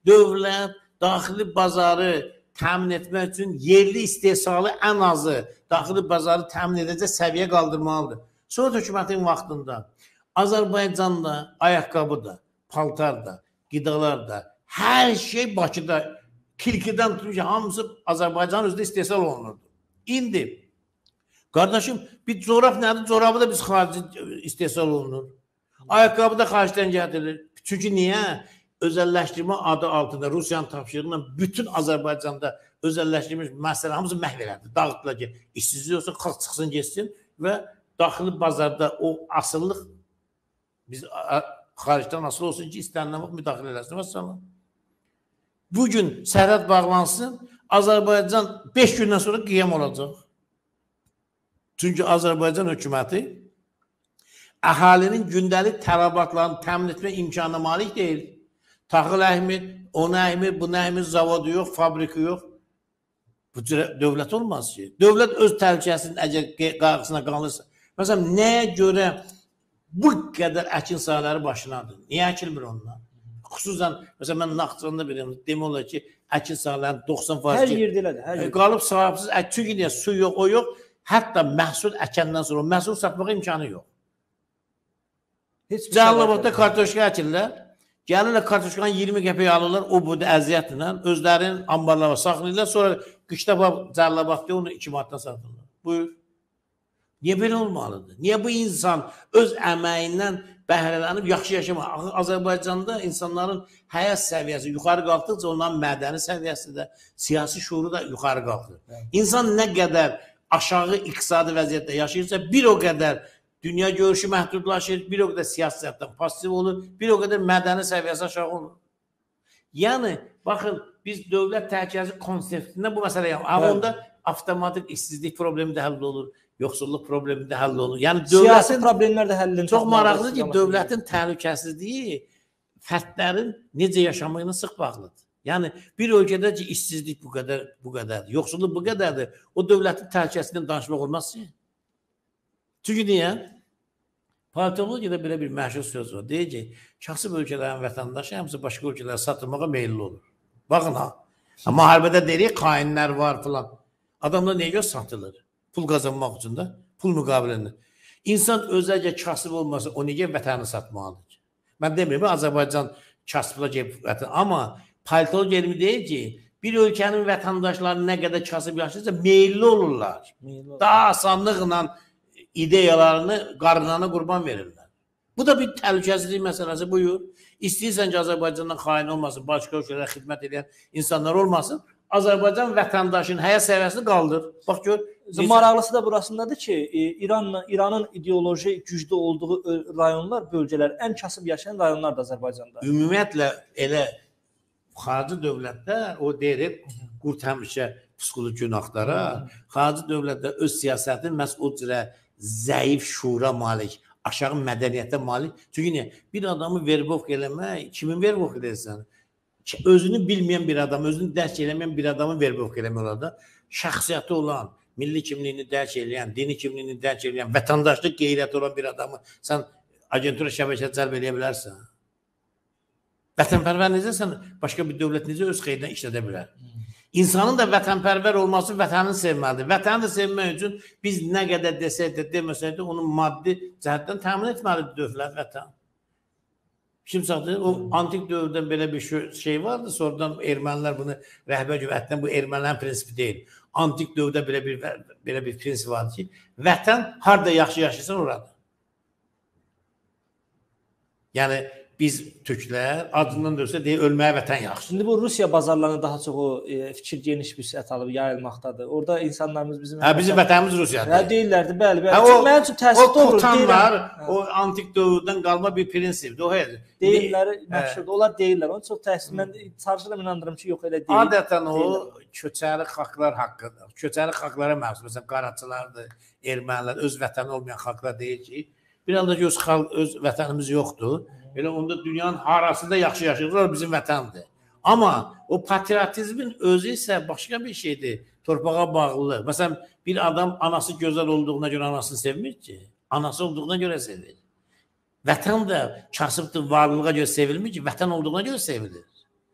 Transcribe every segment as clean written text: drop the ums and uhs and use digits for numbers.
dövlət daxili bazarı təmin etmək üçün yerli istehsalı ən azı daxili bazarı təmin edəcək səviyyə qaldırmalıdır. Sovet hökumətin vaxtında Azərbaycanda ayaqqabı da, paltar da, qidalar da, hər şey Bakıda kilkidən tutmuş, hamısı Azərbaycan özdə istehsal olunurdu. İndi, qardaşım, bir corab nədir? Corabı da biz xarici istehsal olunur. Ayaqqabı da xaricdən gətirilir. Çünki niyə? Özəlləşdirmə adı altında Rusiyanın tapşırığıyla bütün Azərbaycanda özəlləşdirilmiş məsələ hamısı məhv elədi. Dağıtdılar ki, işsizlik olsa qalx çıxsın, geçsin və daxili bazarda o asıllıq biz xaricdən asıl olsun ki, istənilən vaxt müdaxilə eləsin. Vəssalam. Bugün sərhəd bağlansın, Azərbaycan 5 gündən sonra qiyam olacaq. Çünki Azərbaycan hökuməti əhalinin gündəlik tələbatlarını təmin etmə imkanına malik deyil. Taxıl əhmir, onu əhmir, bunu əhmir, zavodu yox, fabriki yox. Bu dövlət olmaz ki. Dövlət öz təhlükəsinin əgər qayğısına qalırsa. Məsələn, nəyə görə bu qədər əkin sahələri başınadır? Niyə əkilmir onlar? Xüsusən, məsələn, mən Naxçıvanda bilirəm, demək olar ki, əkin sahələrinin 90% hər yerdə elədir. Qalıb sahibsiz, çünki niyə? Su yox, o yox. Hətta məhsul əkəndən sonra məhsul satmağa imkanı yox. Cəlilabadda kartoşka əkirlər. Gəlirlər kartoşkanı 20 qəpik alırlar, o budur əziyyətlə, özlərinin ambarlara saxlayırlar, sonra qışda Cəlilabadda onu 2 manatdan satırlar. Buyur. Niyə belə olmalıdır? Niyə bu insan öz əməyindən bəhrələnib yaxşı yaşamaq? Azərbaycanda insanların həyat səviyyəsi yuxarı qalxdıqca onların mədəni səviyyəsi də, siyasi şuuru da yuxarı qalxır. İnsan nə qədər aşağı iqtisadi vəziyyətdə yaşayırsa, bir o qədər dünya görüşü məhdudlaşır, bir o qədər siyasətdən pasiv olur, bir o qədər mədəni səviyyəsi aşağı olur. Yəni, baxın, biz dövlət təhlükəsizlik konseptində bu məsələ yapmalıyıq. Onda avtomatik işsizlik problemi də həll olur, yoxsulluq problemi də həll olur. Yəni, siyasi problemlər də həllini çox maraqlıdır ki, dövlətin təhlükəsizliyi fərdlərin necə yaşamağına sıx bağlıdır. Yəni, bir ölkədə ki, işsizlik bu qədər, yoxsulluq bu qədərdir, o dövlətin təhlükəsizliyindən danışmaq olmaz ki. Çünki niyə? Politologiyada belə bir məşhur söz var. Deyir ki, kasıb ölkələrin vətəndaşı həmsə başqa ölkələrə satılmağa meyilli olur. Baxın ha. Müharibədə deyirik, xainlər var filan. Adamlar nəyə görə satılır? Pul qazanmaq üçün də, pul müqabilində. İnsan özəcə kasıb olmasa, o nəyə vətəni satmalıdır? Mən demirəm, Azərbaycan kasıbla gəlib vətən. Amma politologiya elmi deyir ki, bir ölkənin vətəndaşları nə qədər kasıb yaşayırsa, meyilli olurlar. Daha asanlıqla ideyalarını qarınlarına qurban verirlər. Bu da bir təhlükəsizlik məsələsi, buyur. İstəyirsən ki, Azərbaycandan xain olmasın, başqa ölkələrə xidmət edən insanlar olmasın, Azərbaycan vətəndaşının həyat səviyyəsini qaldır. Bax gör. Maraqlısı da burasındadır ki, İranın ideoloji güclü olduğu rayonlar, bölgələr, ən kasıb yaşayan rayonlar da Azərbaycanda. Ümumiyyətlə, elə xarici dövlətlər, o deyir, qurt həmişə psixoloji günahlara, xarici dövlətlər öz siyasətini məhz o cürə zəif şuura malik, aşağı mədəniyyətə malik. Çünki niyə? Bir adamı verbovk eləmək, kimin verbovk edirsən? Özünü bilməyən bir adam, özünü dərk eləməyən bir adamı verbovk eləmək olar da. Şəxsiyyəti olan, milli kimliyini dərk eləyən, dini kimliyini dərk eləyən, vətəndaşlıq qeyrəti olan bir adamı sən agentura şəbəkəyə cəlb eləyə bilərsən. Vətənpərvər necə sən başqa bir dövlət necə öz xeyrinə işlədə bilər? İnsanın da vətənpərvər olması vətənini sevməlidir. Vətəni də sevmək üçün biz nə qədər desək də, deməsək də onun maddi cəhətdən təmin etməlidir dövlət vətən. Şimdi saxlayın, o antik dövrdən belə bir şey vardı, sonradan ermənilər bunu rəhbər cümhuriyyətdən, bu ermənilərin prinsipi deyil. Antik dövrdə belə bir prinsip vardı ki, vətən harada yaxşı yaşayırsan orada. Yəni, biz türklər adından dövsə deyir, ölməyə vətən yaxşı. Şimdi bu Rusiya bazarlarına daha çox o fikir geniş bir səhət alıb yayılmaqdadır. Orada insanlarımız bizim... Bizim vətənimiz Rusiyadır. Deyirlərdi, bəli. Mənim üçün təsirli olur. O kotanlar, o antik dövrdən qalma bir prinsipdir. O hədir. Deyirləri məşhurdur. Onlar deyirlər. Onun çox təsirli. Mən çalışıram, inandırım ki, yox elə deyil. Adətən o köçəri xalqlar haqqıdır. Köçəri xalqlara məxsus. Məsələn, Qaraçılardır, ermənilər, öz vətəni olmayan xalqlar deyir ki, bir anda ki, öz vətənimiz yoxdur. Elə onda dünyanın harasında yaxşı yaşayırlar, bizim vətəndir. Amma o patriotizmin özü isə başqa bir şeydir, torpağa bağlı. Məsələn, bir adam anası gözəl olduğuna görə anasını sevmir ki, anası olduğuna görə sevir. Vətən də kasıbdır, varlığa görə sevilmir ki, vətən olduğuna görə sevilir.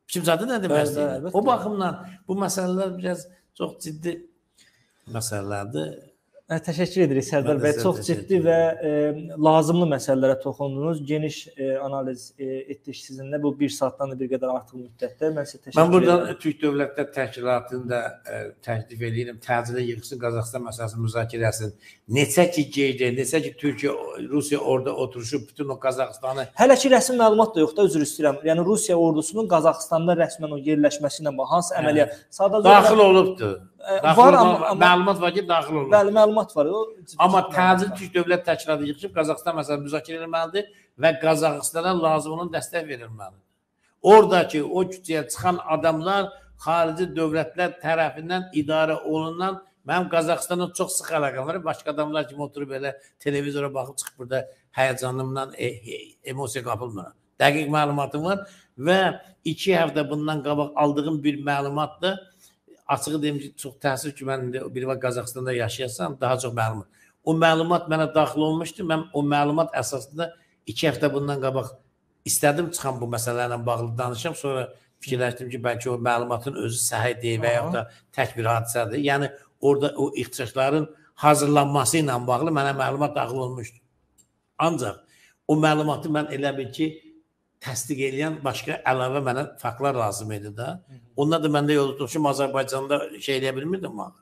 Fikrimcədir nə demək Bəli, istəyirəm? əlbəttə. O baxımdan bu məsələlər biraz çox ciddi məsələlərdir. Təşəkkür edirik Sərdar Mən də bəy. sizə Çox təşəkkür ciddi və lazımlı məsələlərə toxundunuz. Geniş analiz etdik sizinlə bu 1 saatdan da bir qədər artıq müddətdə. Mən sizə təşəkkür Mən buradan edirəm. Türk Dövlətlər Təşkilatını da təklif edirəm. Təcili yığılsın, Qazaxıstan məsələsini müzakirə etsin. Neçə ki gecə, neçə ki Türkiyə, Rusiya orada oturuşub bütün o Qazaxıstanı Hələ ki rəsmi məlumat da yoxdur, üzr istəyirəm. Yəni Rusiya ordusunun Qazaxıstanda rəsmən o yerləşməsi ilə hansı əməliyyat sadəcə daxil olubdu. var amma Məlumat var ki, daxil olub. bəli məlumat var. O Amma təcil Türk Dövlət Təşkilatı yığılıb Qazaxıstan məsələsini müzakirə etməlidir və Qazaxıstana lazım olan dəstək verilməlidir. Oradakı o küçəyə çıxan adamlar xarici dövlətlər tərəfindən idarə olunan, mənim Qazaxıstana çox sıx əlaqəm var. Başqa adamlar kimi oturub belə televizora baxıb çıxıb burada həyəcanımdan emosiya qapılmıram. Dəqiq məlumatım var və 2 həftə bundan qabaq aldığım bir məlumatda açığı deyim ki, çox təəssüf ki, mən bir vaxt Qazaxıstanda yaşayasam, daha çox məlumat. O məlumat mənə daxil olmuşdu. Mən o məlumat əsasında 2 həftə bundan qabaq istədim çıxan bu məsələlərlə bağlı danışam. Sonra fikirləşdim ki, bəlkə o məlumatın özü səhih deyil və yaxud da tək bir hadisədir. Yəni, orada o ixtişaşların hazırlanması ilə bağlı mənə məlumat daxil olmuşdu. Ancaq o məlumatı mən elə bil ki, təsdiq edən başqa əlavə mənə faktlar lazım idi da. Onlar da məndə yolu tutmuşum, Azərbaycanda şey eləyə bilmirdim mən.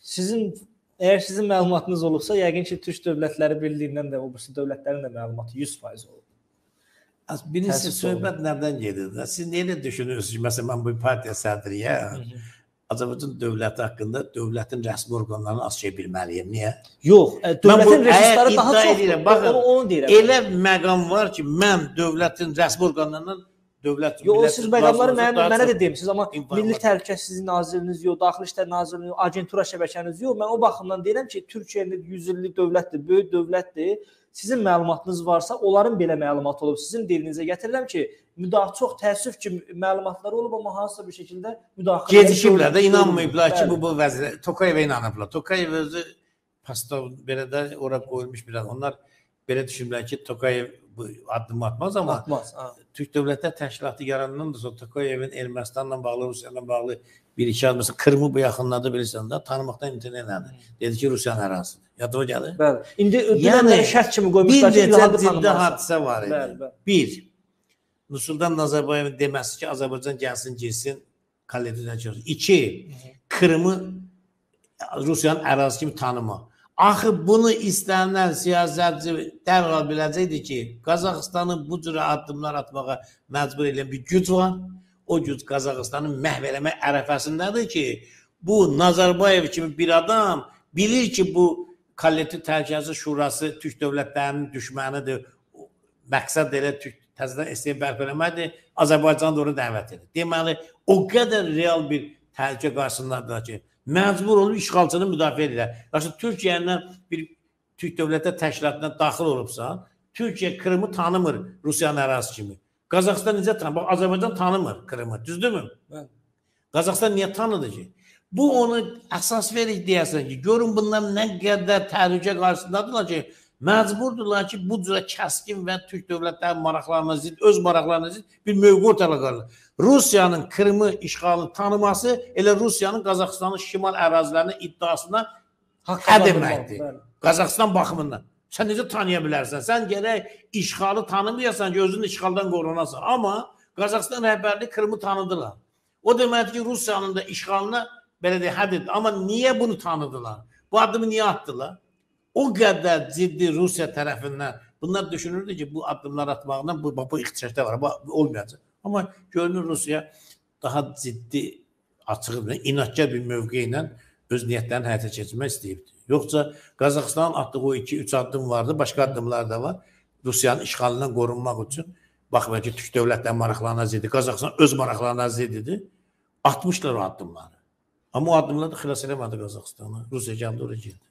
Əgər sizin məlumatınız olubsa, yəqin ki, Türk Dövlətləri Birliyindən də, o birisi dövlətlərin də məlumatı 100% olub. Birincisi, söhbət nədən gedir? Siz necə düşünürsünüz ki, məsələn, mən bu partiya sədriyəm, Azərbaycan dövləti haqqında dövlətin rəsmi orqanlarını az şey bilməliyim. Niyə? Yox, dövlətin resursları daha çoxdur. Baxın, onu deyirəm. Elə məqam var ki, mən dövlətin rəsmi orqanlarından Yox, siz məqamları mənə də deyimsiz, amma Milli Təhlükəsizlik Nazirliyiniz yox, Daxili İşlər Nazirliyiniz yox, agentura şəbəkəniz yox. Mən o baxımdan deyirəm ki, Türkiyə 100 illik dövlətdir, böyük dövlətdir. Sizin məlumatınız varsa, onların belə məlumatı olub. Sizin dilinizə gətirirəm ki, çox təəssüf ki, məlumatları olub, amma hansısa bir şəkildə müdaxilə gecikiblər də, inanmayıblar ki, bu vəzirə. Tokayevə inanıblar. Tokayev özü pastov belə də ora qoyulmuş bir adam. Onlar belə düşünürlər ki, Tokayev bu addım atmaz, amma Türk Dövlətlər Təşkilatı yarandan da sonra Tokayevin Ermənistanla bağlı, Rusiyanla bağlı bir-iki adım. Məsələn, Krımı bu yaxınlarda bilirsən də, tanımaqdan imtina elədi. Dedi ki, Rusiyanın ərazisidir. Yadıma gəlir. Bəli. İndi dünənləri şərt kimi qoymuşlar ki, bir ciddi hadisə var idi. Bəli. Bir, Nursultan Nazarbayevin deməsi ki, Azərbaycan gəlsin, girsin, kollektivdən çıxır. İki, Krımı Rusiyanın ərazisi kimi tanıma. Axı bunu istənilən siyasətçi dərhal biləcəkdir ki, Qazaxıstanı bu cür addımlar atmağa məcbur edən bir güc var. O güc Qazaxıstanı məhv eləmək ərəfəsindədir ki, bu Nazarbayev kimi bir adam bilir ki, bu Kollektiv Təhlükəsizlik Şurası Türk dövlətlərinin düşmənidir. Məqsəd elə Türk təzədən SSR bərpa eləməkdir. Azərbaycan da onu dəvət edir. Deməli, o qədər real bir təhlükə qarşısındadır ki, məcbur olub işğalçını müdafiə edirlər. Yaxşı, Türkiyədən bir Türk Dövlətlər Təşkilatına daxil olubsa, Türkiyə Krımı tanımır Rusiyanın ərazisi kimi. Qazaxıstan necə tanımır? Bax, Azərbaycan tanımır Krımı, düzdürmü? Qazaxıstan niyə tanıdı ki? Bu onu əsas verir deyəsən ki, görün bunlar nə qədər təhlükə qarşısındadırlar ki, məcburdurlar ki, bu cürə kəskin və Türk dövlətlərinin maraqlarına zid, öz maraqlarına zid bir mövqe ortaya qoyurlar. Rusiyanın Krımı işğalını tanıması elə Rusiyanın Qazaxıstanın şimal ərazilərinin iddiasına hə deməkdir. Qazaxıstan baxımından. Sən necə tanıya bilərsən? Sən gərək işğalı tanımayasan ki, özünü işğaldan qorunasan. Amma Qazaxıstan rəhbərliyi Krımı tanıdılar. O deməkdir ki, Rusiyanın da işğalına belə deyək, həd edir. Amma niyə bunu tanıdılar? Bu addımı niyə atdılar? O qədər ciddi Rusiya tərəfindən bunlar düşünürdü ki, bu addımlar atmaqdan bu ixtişaşda var, bu olmayacaq. Amma görünür Rusiya daha ciddi, açıq, inadkar bir mövqe ilə öz niyyətlərini həyata keçirmək istəyibdir. Yoxsa Qazaxıstanın atdığı o 2-3 addım vardı, başqa addımlar da var. Rusiyanın işğalından qorunmaq üçün, baxmayın ki, Türk dövlətlərinin maraqlarına ziddir, Qazaxıstan öz maraqlarına ziddir. Atmışlar o addımları. Amma o addımlar da xilas eləmədi Qazaxıstanı. Rusiya gəldi, oraya girdi.